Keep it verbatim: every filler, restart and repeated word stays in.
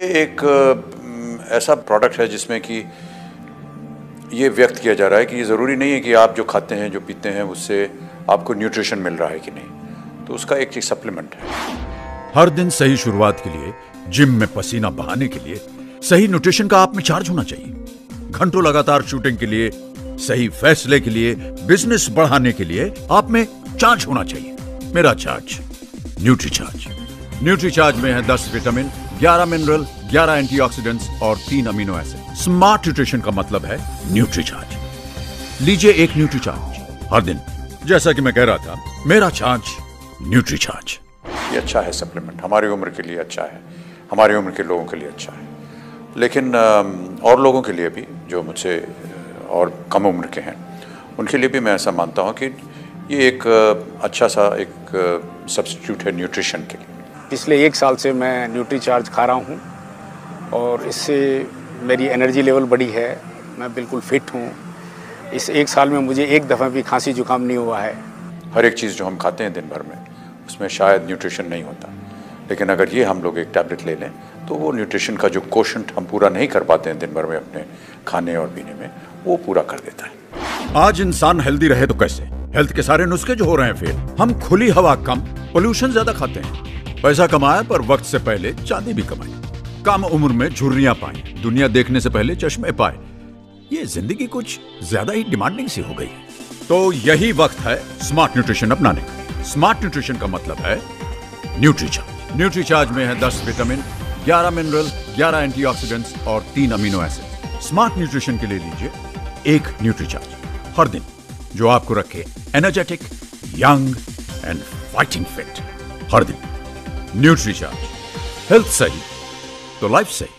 एक ऐसा प्रोडक्ट है जिसमें कि ये व्यक्त किया जा रहा है कि ये ज़रूरी नहीं है कि आप जो खाते हैं, जो पीते हैं, उससे आपको न्यूट्रिशन मिल रहा है कि नहीं। तो उसका एक चीज सप्लीमेंट है। हर दिन सही शुरुआत के लिए, जिम में पसीना बहाने के लिए सही न्यूट्रिशन का आप में चार्ज होना चाहिए। घंटों लगातार शूटिंग के लिए, सही फैसले के लिए, बिजनेस बढ़ाने के लिए आप में चार्ज होना चाहिए। मेरा charge Nutricharge. Nutricharge में है दस विटामिन, ग्यारह मिनरल, ग्यारह एंटीऑक्सीडेंट्स और तीन अमीनो एसिड। स्मार्ट न्यूट्रिशन का मतलब है न्यूट्री चार्ज। लीजिए एक न्यूट्री चार्ज हर दिन। जैसा कि मैं कह रहा था, मेरा चार्ज न्यूट्री चार्ज। ये अच्छा है सप्लीमेंट, हमारी उम्र के लिए अच्छा है, हमारी उम्र के लोगों के लिए अच्छा है। लेकिन और लोगों के लिए भी जो मुझसे और कम उम्र के हैं, उनके लिए भी मैं ऐसा मानता हूँ कि ये एक अच्छा सा एक सब्स्टिट्यूट है न्यूट्रिशन के लिए। पिछले एक साल से मैं न्यूट्री चार्ज खा रहा हूँ और इससे मेरी एनर्जी लेवल बढ़ी है। मैं बिल्कुल फिट हूँ। इस एक साल में मुझे एक दफ़ा भी खांसी जुकाम नहीं हुआ है। हर एक चीज़ जो हम खाते हैं दिन भर में, उसमें शायद न्यूट्रिशन नहीं होता, लेकिन अगर ये हम लोग एक टैबलेट ले लें तो वो न्यूट्रिशन का जो कोशंट हम पूरा नहीं कर पाते हैं दिन भर में अपने खाने और पीने में, वो पूरा कर देता है। आज इंसान हेल्दी रहे तो कैसे? हेल्थ के सारे नुस्खे जो हो रहे हैं फेल। हम खुली हवा कम, पोल्यूशन ज्यादा खाते हैं। पैसा कमाए पर वक्त से पहले चांदी भी कमाए। कम उम्र में झुर्रियां पाए, दुनिया देखने से पहले चश्मे पाए। ये जिंदगी कुछ ज्यादा ही डिमांडिंग सी हो गई है। तो यही वक्त है स्मार्ट न्यूट्रिशन अपनाने का। स्मार्ट न्यूट्रिशन का मतलब है न्यूट्री चार्ज। न्यूट्री चार्ज में है दस विटामिन, ग्यारह मिनरल, ग्यारह एंटीऑक्सीडेंट्स और तीन अमीनो एसिड। स्मार्ट न्यूट्रिशन के लिए लीजिए एक न्यूट्री चार्ज हर दिन, जो आपको रखे energetic, young and fighting fit. हर दिन न्यूट्री चार्ज। हेल्थ सही तो लाइफ सही।